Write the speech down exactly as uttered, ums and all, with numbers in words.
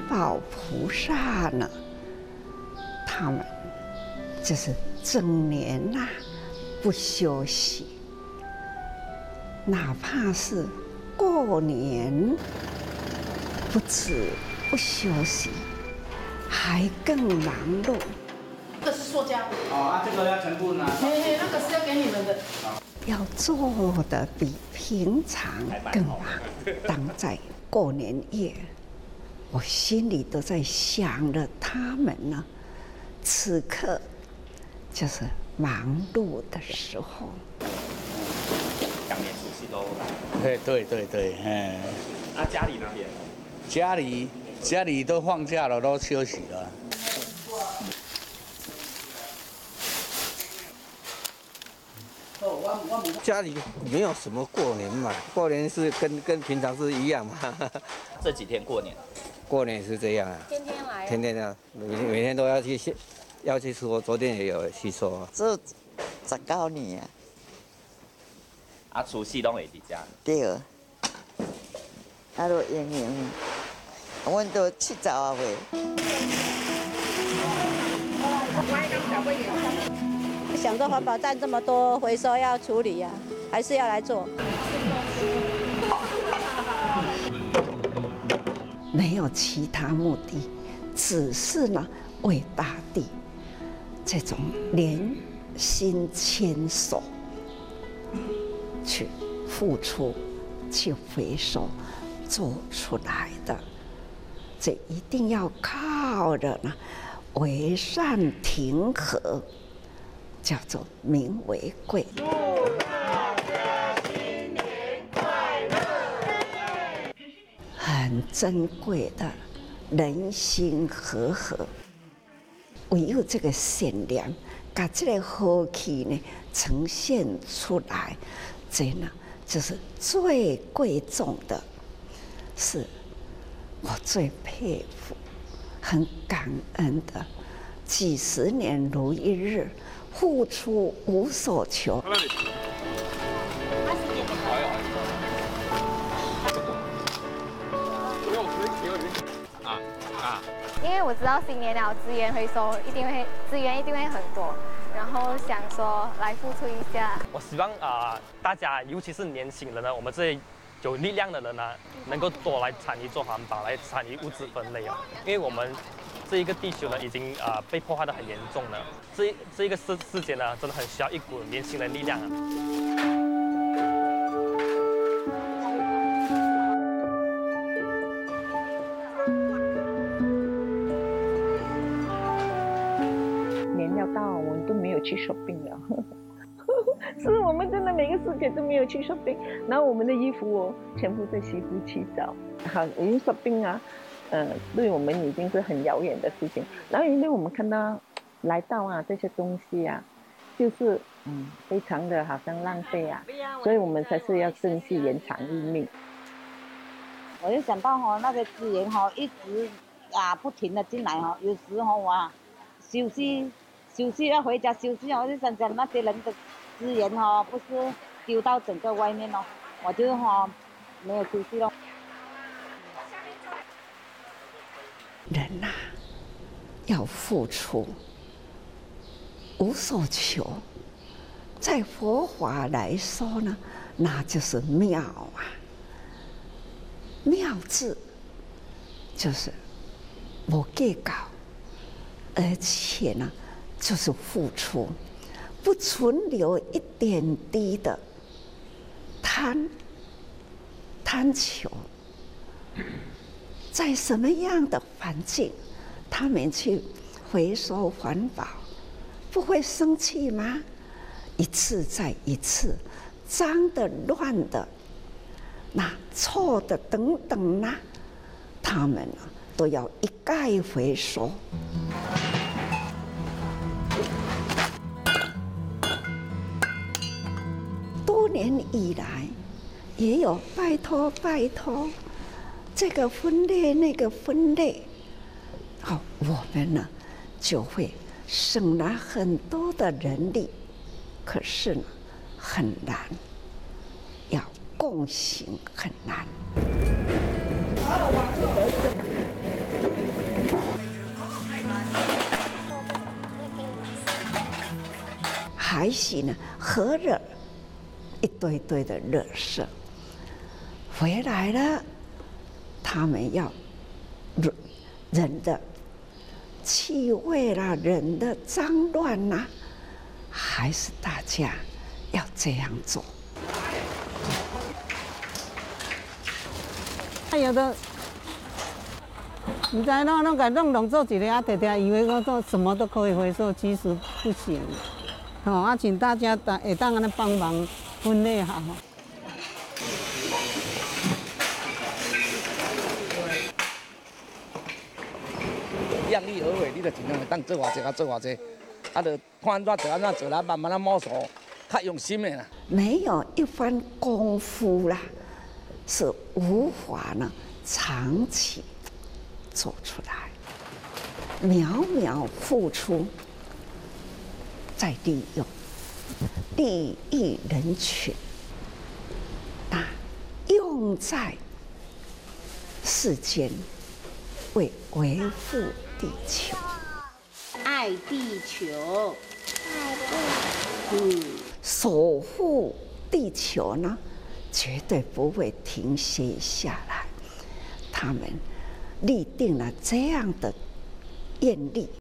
保菩萨呢，他们就是整年呐、啊、不休息，哪怕是过年，不止不休息，还更忙碌。 这个是塑胶。 哦，啊，这个要全部拿。 嘿嘿，那个是要给你们的。 要做的比平常更忙。当在过年夜，我心里都在想着他们呢。此刻就是忙碌的时候。 两年除夕都来。 对对对对，嗯。 啊，家里那边？ 家里家里都放假了，都休息了。 家里没有什么过年嘛，过年是跟跟平常是一样嘛。 这几天过年， 过年是这样啊， 天天来， 天天这样，每每天都要去要去说，昨天也有去说。 这十九年啊。 啊，除夕拢会伫家。 对，啊，都营营，阮都七十啊岁。 想着环保站这么多回收要处理呀、啊，还是要来做。 没有其他目的，只是呢为大地这种连心牵手去付出、去回收做出来的。这一定要靠着呢为善庭和。叫做民为贵。祝大家新年快乐！很珍贵的人心和和，唯有这个善良，把这个和气呢呈现出来，这呢就是最贵重的，是我最佩服、很感恩的。几十年如一日。付出无所求。 啊啊！ 因为我知道新年了，资源回收一定会资源一定会很多，然后想说来付出一下。 我希望啊、呃，大家尤其是年轻人呢，我们这些有力量的人呢，能够多来参与做环保，来参与物资分类啊，因为我们。这一个地球呢，已经啊、呃、被破坏得很严重了。这这一个世世界呢，真的很需要一股年轻人力量啊。 年要到，我们都没有去 shopping 了。是我们真的每个时节都没有去 shopping， 然后我们的衣服哦，全部在西湖去找。好，已经 shopping 啊。呃，对我们已经是很遥远的事情。然后因为我们看到来到啊这些东西啊，就是嗯非常的好像浪费啊，所以我们才是要珍惜延长生命。 我就想到哈、哦、那些资源哈、哦、一直啊不停的进来哈、哦，有时候啊休息休息要回家休息哦，我就想想那些人的资源哈、哦、不是丢到整个外面哦，我就哈、哦、没有休息咯。 人呐、啊，要付出，无所求。在佛法来说呢，那就是妙啊。妙字就是不计较，而且呢，就是付出，不存留一点滴的贪贪求。在什么样的环境，他们去回收环保，不会生气吗？一次再一次，脏的、乱的，那错的等等呢，他们呢都要一概回收。多年以来，也有拜托拜托。这个分类那个分类，好，我们呢就会省了很多的人力，可是呢很难，要共行很难。 来袭呢，合了一堆堆的垃圾，回来了，他们要人人的气味啦，人的脏乱啦，还是大家要这样做。 有的，你在那那个弄弄做一个啊，常常以为我做什么都可以回收，其实不行。好、哦，啊，请大家当也当然帮忙分类好。 量力而为，你就尽量当做偌济啊，做偌济，啊，就看安怎做安怎做啦，慢慢啊摸索，较用心的啦。 没有一番功夫啦，是无法呢长期做出来。渺渺付出，再利用，利益人群，那用在世间，为维护地球， 爱地球，爱地球，嗯， 守护地球呢，绝对不会停歇下来。他们立定了这样的愿力。